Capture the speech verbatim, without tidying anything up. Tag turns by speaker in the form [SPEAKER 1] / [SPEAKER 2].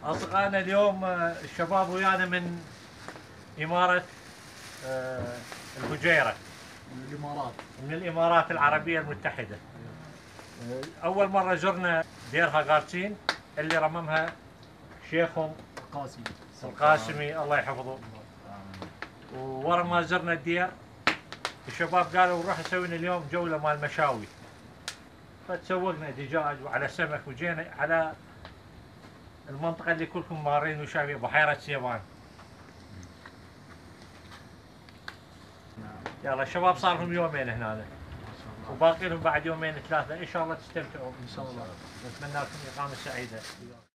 [SPEAKER 1] أصدقائنا اليوم الشباب ويانا من إمارة آه، الفجيرة
[SPEAKER 2] من الإمارات
[SPEAKER 1] من الإمارات العربية المتحدة. أول مرة زرنا ديرها قارسين اللي رممها شيخهم
[SPEAKER 2] القاسمي
[SPEAKER 1] القاسمي الله يحفظه. وورا ما زرنا الدير الشباب قالوا نروح نسوي اليوم جولة مال مشاوي، فتسوقنا دجاج وعلى سمك وجينا على المنطقة اللي كلكم مارين وشايفين بحيرة سيبان. يلا الشباب صار لهم يومين هنا وباقي لهم بعد يومين ثلاثة، إن شاء الله تستمتعوا.
[SPEAKER 2] إن شاء الله.
[SPEAKER 1] نتمنى لكم إقامة سعيدة.